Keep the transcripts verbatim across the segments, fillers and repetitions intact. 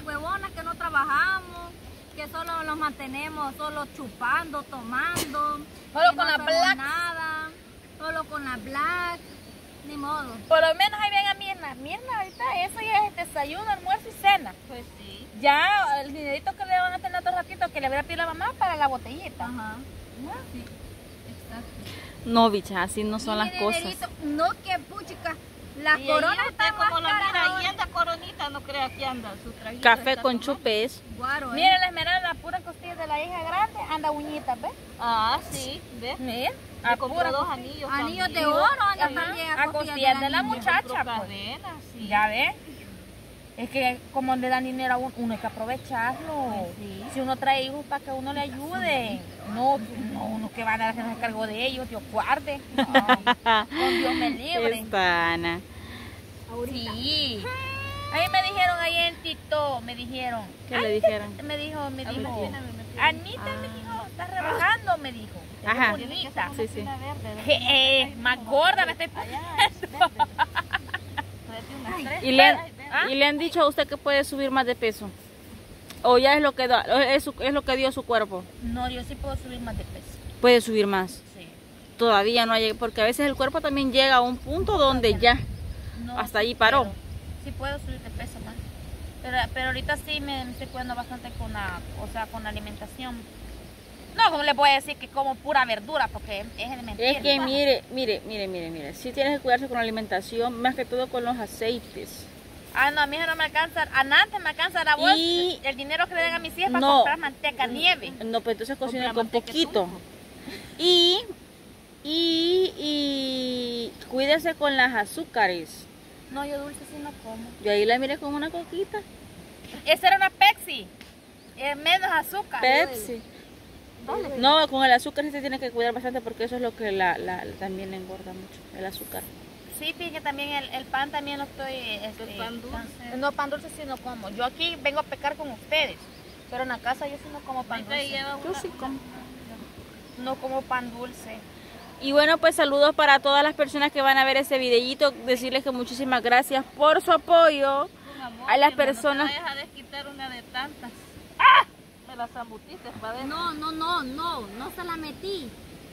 huevonas que no trabajamos, que solo nos mantenemos solo chupando, tomando, solo con no la black, nada, solo con la black, ni modo. Por lo menos ahí ven a Mirna, Mirna ahorita eso ya es desayuno, almuerzo y cena. Pues sí. Ya el dinerito que le van a tener otro ratito que le voy a pedir a la mamá para la botellita. Ajá. ¿No? Sí, exacto. No, bicha, así no son Y las cosas. dinerito, no, que puchica, la Y corona ahí está usted más como la cara mira, ahora. ahí anda Coronita, no crea que anda su traguito. Café está con tomando. chupes. Guaro, ¿eh? Miren la esmeralda, las puras costillas de la hija grande, anda uñitas, ¿ves? Ah, sí, ¿ves? Mira, Me a compró puras dos anillos Anillos también. de oro, Ajá, también a costillas de la niña. muchacha. Compró pues. cadenas, sí. Ya ves. Es que como le dan dinero a uno, uno hay que aprovecharlo. Pues sí. Si uno trae hijos para que uno le ayude. No, no uno que va a hacerse cargo de ellos, Dios guarde. No, con Dios me libre. Esta Ana. Sí. Ahí me dijeron, ahí en Tito, me dijeron. ¿Qué le dijeron? Me dijo, me dijo. Agustina me metió. Anita me dijo, estás rebajando, me dijo. Ajá. Bonita. Sí, sí. Una verde, Que, eh, más gorda me estoy allá es poniendo. verde. Tráete unas tres. ¿Y le, han, ¿Ah? ¿Y le han dicho a usted que puede subir más de peso? ¿O ya es lo que, da, es, su- es lo que dio su cuerpo? No, yo sí puedo subir más de peso. Puede subir más. Sí. Todavía no hay, porque a veces el cuerpo también llega a un punto donde ya, No, hasta sí ahí paró. puedo. Sí puedo subir de peso más. Pero, pero ahorita sí me, me estoy cuidando bastante con la, o sea, con la alimentación. No, como le puedo decir que como pura verdura, porque es de mentira. Es que mire, mire, mire, mire, mire, sí tienes que cuidarse con la alimentación, más que todo con los aceites. Ah, no, a mí no me alcanza, a nada me alcanza la bolsa. Y- El dinero que le dan a mis hijas para No. comprar manteca, nieve. No, pues entonces cocina Compra con manteca poquito. Tunco. Y, y, y cuídese con las azúcares. No, yo dulce sí no como. Yo ahí la miré con una coquita. Esa era una Pepsi. Eh, menos azúcar. Pepsi. No, con el azúcar sí se tiene que cuidar bastante porque eso es lo que la, la, también engorda mucho, el azúcar. Sí, fíjate, también el, el pan también lo estoy... Este, ¿El pan dulce? No, pan dulce sí no como. Yo aquí vengo a pecar con ustedes, pero en la casa yo sí no como pan Ahorita dulce. lleva Yo una- sí como. No como pan dulce. Y bueno, pues saludos para todas las personas que van a ver este videíto, decirles que muchísimas gracias por su apoyo. Con amor, A las Mirna, personas- No te vayas a desquitar una de tantas. Me la zambutiste para adentro. No, no, no, no, no se la metí.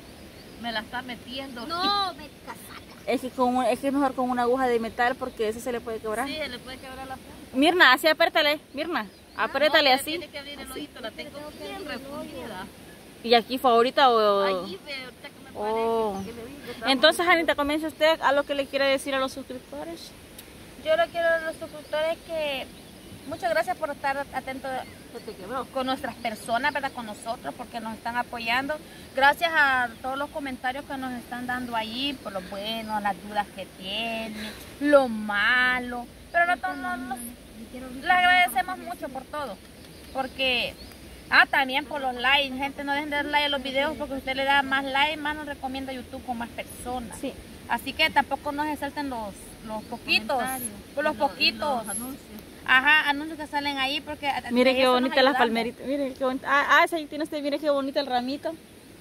Me la está metiendo. No, me casaca. Es que, con un- es que es mejor con una aguja de metal porque ese se le puede quebrar. Sí, se le puede quebrar la punta. Mirna, así apriétale, Mirna, apriétale No, así. Tiene que abrir el ojito, la tengo bien refugida. ¿Y aquí fue ahorita o...? Allí ve, ahorita que me parece. Oh. que le digo, estamos- Entonces, Anita, comience usted a lo que le quiere decir a los suscriptores. Yo le quiero a los suscriptores que muchas gracias por estar atentos Se te quebró. con nuestras personas, ¿verdad? Con nosotros, porque nos están apoyando. Gracias a todos los comentarios que nos están dando ahí, por lo bueno, las dudas que tienen, lo malo. Pero nosotros no, no, le agradecemos mucho por todo. Porque, ah, también por los likes. Gente, no dejen de dar like a los videos porque usted le da más like, más nos recomienda YouTube con más personas. Sí. Así que tampoco nos salten los, los poquitos, Comentarios. por los Y lo- y poquitos. los anuncios. Ajá, anuncios que salen ahí porque Mire de qué eso nos bonita las ayudamos. palmeritas. Mire qué bonita. Ah, ah, esa ahí tiene usted, mire qué bonita el ramito.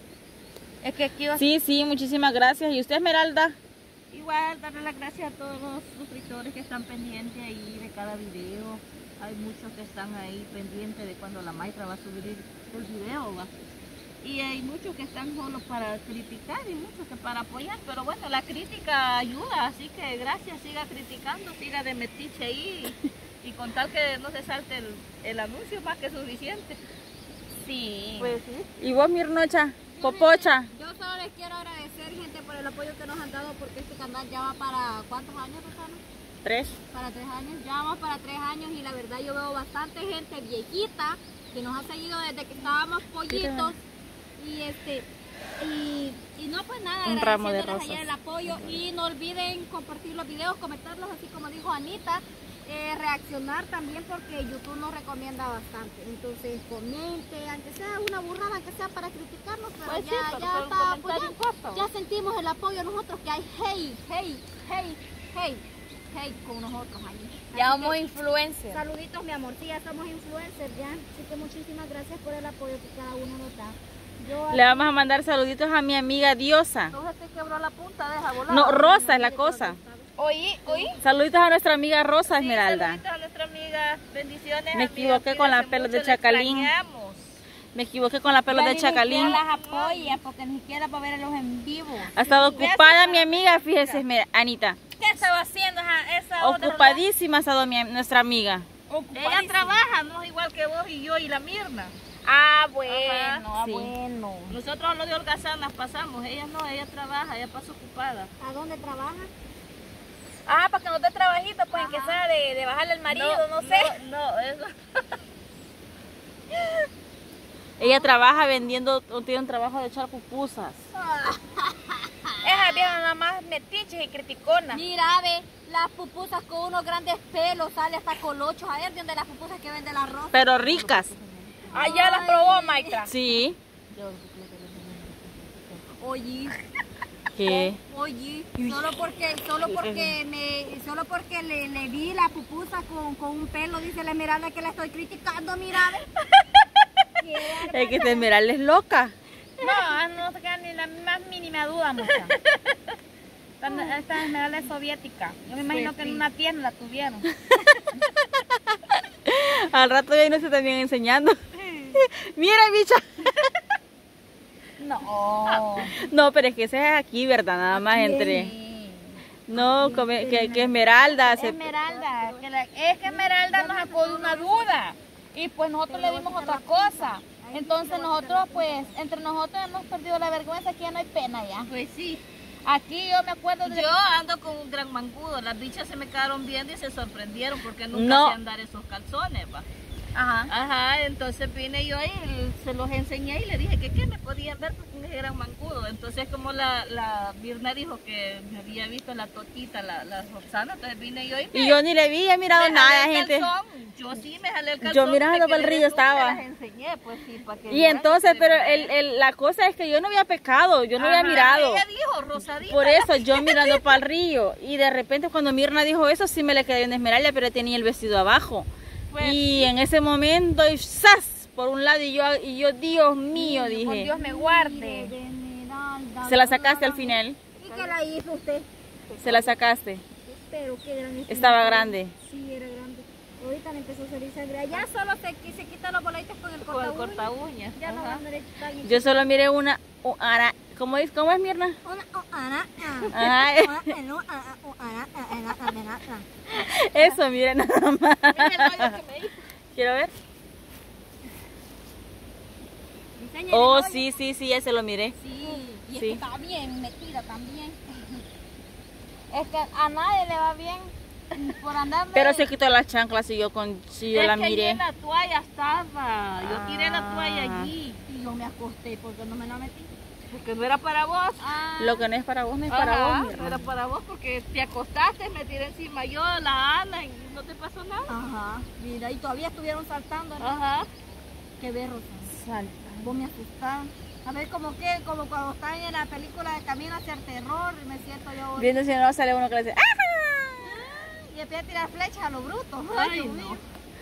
Es que aquí va- Sí, sí, muchísimas gracias. ¿Y usted, Esmeralda? Igual, darle las gracias a todos los suscriptores que están pendientes ahí de cada video. Hay muchos que están ahí pendientes de cuando la maestra va a subir el video, ¿va? Y hay muchos que están solo para criticar y muchos que para apoyar. Pero bueno, la crítica ayuda, así que gracias, siga criticando, siga de metiche ahí. Y con tal que no se salte el, el anuncio, más que suficiente. sí. Pues sí. ¿Y vos, Mirnocha? Popocha. Yo solo les quiero agradecer, gente, por el apoyo que nos han dado, porque este canal ya va para, ¿cuántos años, Rosana? Tres. Para tres años, ya vamos para tres años y la verdad yo veo bastante gente viejita que nos ha seguido desde que estábamos pollitos y este y, y no pues nada, Un ramo de agradeciéndoles allá rosas. el apoyo y no olviden compartir los videos, comentarlos así como dijo Anita, eh, reaccionar también porque YouTube nos recomienda bastante, entonces comente, aunque sea una burrada, aunque sea para criticarnos, pero Pues sí, ya, pero ya por un está comentario apoyando. importa, Ya ¿va? sentimos el apoyo nosotros que hay hate, hate, hate, hate, hate con nosotros ahí. Ya Así somos que, influencers. saluditos, mi amor, sí, ya somos influencers ya, así que muchísimas gracias por el apoyo que cada uno nos da. Yo Le vamos a mandar saluditos a mi amiga Diosa. No se te quebró la punta, deja volar. No, Rosa es la cosa. Oí, oí. Saluditos a nuestra amiga Rosa Sí, Esmeralda. saluditos a nuestra amiga. Bendiciones. Me amiga, equivoqué con la cuídense pelo de mucho, la Chacalín. extrañamos. Me equivoqué con la pelo de Chacalín. las apoya porque ni siquiera para ver los en vivo. Ha estado ocupada mi amiga, fíjese, Esmer- Anita. ¿Qué estaba haciendo esa, esa otra Ocupadísima ha estado mi- nuestra amiga. Ella trabaja, no es igual que vos y yo y la Mirna. Ah, bueno, Ajá, ah, sí. bueno. Nosotros los de holgazanas pasamos, ella no, ella trabaja, ella pasa ocupada. ¿A dónde trabaja? Ah, para que no te trabajito, pues en que sea de, de bajarle al marido, no, sé. No, no, eso. Ella trabaja vendiendo, tiene un trabajo de echar pupusas. Esa vieja nada más metiches y criticona. Mira, ve, las pupusas con unos grandes pelos, sale hasta colochos. A ver, de donde las pupusas que vende el arroz. Pero ricas. Ah, ya las probó, Maitra. Sí. Oye, ¿Qué? oye, solo porque, solo porque me, solo porque le, le vi la pupusa con, con un pelo, dice la Esmeralda que la estoy criticando, mira. Ve. Qué Es que esta Esmeralda es loca. No, no se queda ni la más mínima duda, mucha. Esta, esta esmeralda es soviética. Yo me imagino que en una tienda la tuvieron. Al rato ya no se también enseñando. Mira, bicha. No. No, pero es que ese es aquí, ¿verdad? Nada más entre. Sí. No, come- que, que Esmeralda. se- Esmeralda, que la- es que Esmeralda nos sacó de una duda y pues nosotros le dimos otra cosa. Entonces nosotros pues, entre nosotros hemos perdido la vergüenza, aquí ya no hay pena ya. Pues sí. Aquí yo me acuerdo de... Yo ando con un gran mangudo, las bichas se me quedaron viendo y se sorprendieron porque nunca No. hacían dar esos calzones, va. Ajá. Ajá, entonces vine yo ahí, se los enseñé y le dije que qué me podían ver porque ese gran mangudo. Entonces como la, la Mirna dijo que me había visto la Totita, la, la Roxana, entonces vine yo y me, Y yo ni le vi, he mirado me nada, jalé el gente. calzón. Yo sí me jalé el calzón. Yo mirando de que para el le río dé tú, estaba. me las enseñé, pues sí, para que Y vean entonces, que- pero el, el- la cosa es que yo no había pecado, yo no había Ajá, mirado. Ella dijo, Rosadita. Por eso yo mirando para el río. Y de repente cuando Mirna dijo eso, sí me le quedé en Esmeralda, pero tenía el vestido abajo. Pues, Y en ese momento, y ¡zas! Por un lado, y yo, y yo Dios mío, Con dije. Dios me guarde. Esmeralda. Se la sacaste al final. ¿Y qué la hizo usted? Se la sacaste. Pero qué gran Estaba grande. Sí, era grande. Ahorita le empezó a salir sangre. Ya solo se, se quita los bolaitos con el con corta el corta uñas. Ya no Ajá. van a ver tan- Yo solo miré una. u- ara- ¿Cómo es, cómo es Mirna? Una- oh, ana, ah. Ajá, Una- eh, no, ah, ah, oh, ana, ah, ana, ah, ana, ah. eso, miren nada más. Mira el rollo que me hizo. Quiero ver. Enséñale, Oh, oye. sí, sí, sí, ya se lo miré. Sí, y es Sí. que está bien metida también. Es que a nadie le va bien por andar de... Pero se quitó las chanclas y yo con si yo Es la que allí miré. en la toalla estaba. Yo tiré la Ah. toalla allí. Y yo me acosté porque no me la metí. Porque no era para vos. Ah, Lo que no es para vos no es para Ajá, vos, no Mirna. era para vos porque te acostaste, me tiré encima yo, la Ana, y no te pasó nada. Ajá. Mira, y todavía estuvieron saltando, ¿no? Ajá. Qué berro. Salta. Vos me asustás. A ver, como que, como cuando están en la película de Camino hacia el terror, me siento yo. Viendo si no sale uno que le dice, ¡ah! Y empieza a tirar flechas a lo bruto. Ay, Dios no. mío.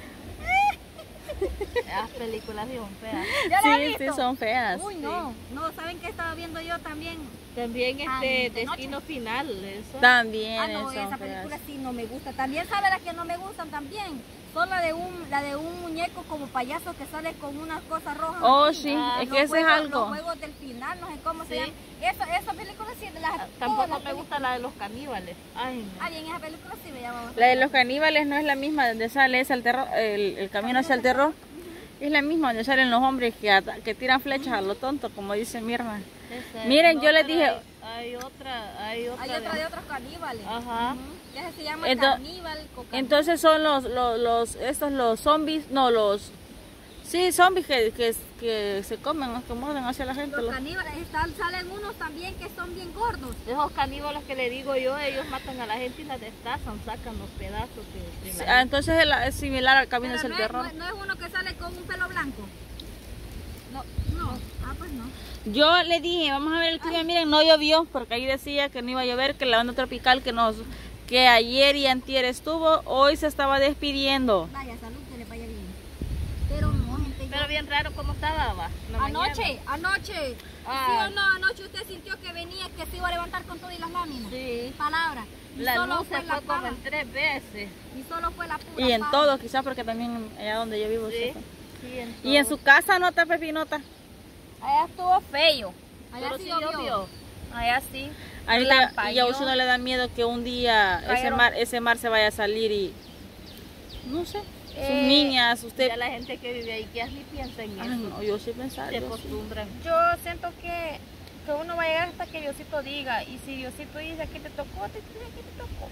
Las películas de feas. ¿Ya la has Sí, visto? sí, son feas. Uy, no. No, ¿saben qué estaba viendo yo también? También Ay, este de Destino Final. Eso. También Ah, no, son esa feas. película sí no me gusta. También sabe las que no me gustan también. Son la de un, la de un muñeco como payaso que sale con unas cosas rojas. Oh, aquí. sí, Ah, es los que ese es juegos- algo. Los juegos del final, no sé cómo se Sí. llama. Esa, esa película sí, las, Ah, todas Tampoco las me gusta la de los caníbales. Ay, no. Ah, bien, esa película sí me llama bastante. La de los caníbales no es la misma donde sale es el, terror, el, el camino hacia el terror. Es la misma donde salen los hombres que, ata- que tiran flechas a lo tonto, como dice Mirna. Esa es. Miren, yo les pero dije- Hay, hay otra, hay otra. Hay otra de otros caníbales. Ajá. Ujú. Esa se llama Ento- Caníbal Coca. Entonces son los, los, los, estos los zombies, no los, sí, zombies que, que, que se comen, ¿no? Que muerden hacia la gente. Los los- caníbales, están, salen unos también que son bien gordos. Esos caníbales que le digo yo, ellos matan a la gente y la destazan, sacan los pedazos de, de Sí, la ah, entonces es, la- es similar al camino Pero hacia no el es, terror. no es- no es uno que sale con un pelo blanco. No, no. Ah, pues no. Yo le dije, vamos a ver el clima, miren, no llovió, porque ahí decía que no iba a llover, que la onda tropical que nos, que ayer y antier estuvo, hoy se estaba despidiendo. Vaya, salud, que le vaya bien. Pero no, gente, yo Pero bien raro cómo estaba, va. la Anoche, mañana. anoche. Ah. ¿Sí o no? Anoche usted sintió que venía, que se iba a levantar con todas las láminas. Sí. Palabra. Y La solo luz se fue la fue como paja. en tres veces. Y solo fue la pura Y en paja. todo, quizás porque también allá donde yo vivo Sí. se fue. Sí, en Y en todo. su casa, ¿nota, Pepinota? Allá estuvo feo. Allá Pero sí sí llovió. llovió. Allá sí. Ahorita, y a Lampañó. usted no le da miedo que un día ese Cayeron. mar, ese mar se vaya a salir y... No sé, sus Eh, niñas, usted... Ya la gente que vive ahí ya ni piensa en Ay, eso. no, yo sí pensaba. Se yo sí. acostumbran. Yo siento que, que uno va a llegar hasta que Diosito diga. Y si Diosito dice aquí te tocó, te dice aquí te tocó.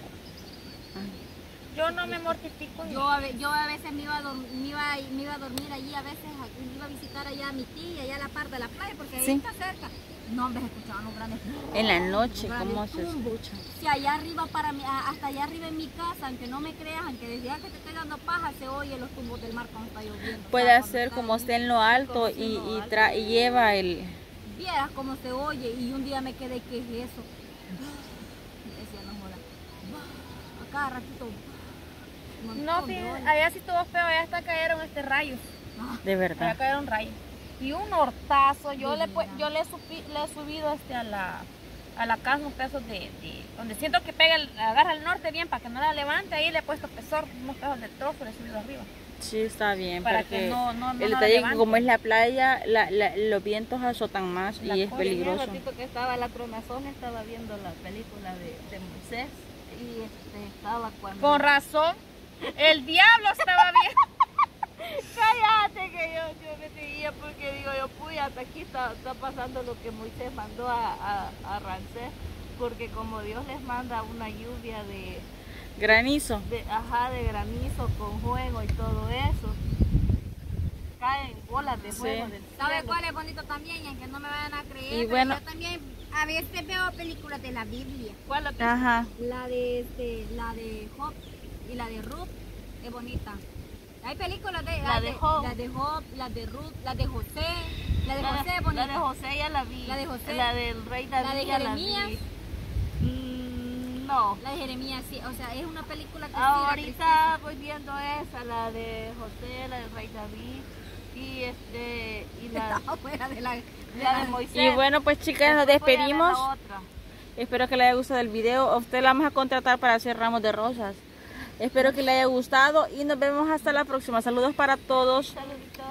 Yo no me mortifico. Yo a, ve- yo a veces me iba, a dorm- me, iba, me iba a dormir allí, a veces a- iba a visitar allá a mi tía, allá a la par de la playa, porque ahí Sí. está cerca. No, hombre, se escuchaban los grandes. En la noche, los grandes ¿cómo se tumbos. escucha? Si allá arriba, para mí, a- hasta allá arriba en mi casa, aunque no me creas, aunque desde ya que te estoy dando paja, se oye los tumbos del mar cuando está lloviendo. Puede O sea, cuando hacer está como ahí. esté en lo alto Como y, esté en lo y, alto. tra- y lleva el... Vieras cómo se oye, y un día me quedé, ¿qué es eso? Decía, no joda. A cada ratito. un montón No, de sí, olas. allá sí estuvo feo. Allá hasta cayeron este rayos. De Allá verdad. cayeron rayos. Y un hortazo. Yo De le, pu- verdad. yo le, supi- le he subido este a la a la casa unos pesos de, de- donde siento que pega el, agarra el norte bien para que no la levante. Ahí le he puesto pesor, unos pesos de trozo, le he subido arriba. Sí, está bien, Para porque que no, no, no el la detalle es que levante. como es la playa, la- la- los vientos azotan más La y es cosa, peligroso. El ratito que estaba la Tronazón estaba viendo la película de, de Moisés y este, estaba cuando... Con razón, el diablo estaba bien. Cállate que yo, yo me seguía porque digo yo, puy, hasta aquí está, está pasando lo que Moisés mandó a, a, a Ramsés, porque como Dios les manda una lluvia de, Granizo. de, ajá, de granizo con fuego y todo eso, caen bolas de fuego Sí. del ¿Sabe cielo. cuál es bonito también? Y aunque no me vayan a creer, Y pero bueno- yo también a veces veo películas de la Biblia. ¿Cuál la que- Ajá. La de este, la de Job y la de Ruth es bonita. Hay películas de La de Job. la de Job, la de Ruth, la de José, la de La José de, es bonita. la de José ya la vi. La de José. La del rey David La de ya la Jeremías. vi. Mm, no. La de Jeremías, sí, o sea, es una película que Ahorita voy viendo esa, la de José, la del rey David y este y la, está fuera de la, de la la- de Moisés. Y bueno, pues chicas, nos Después voy a ver la despedimos. otra. Espero que le haya gustado el video. A usted la vamos a contratar para hacer ramos de rosas. Espero que le haya gustado y nos vemos hasta la próxima. Saludos para todos. Saluditos.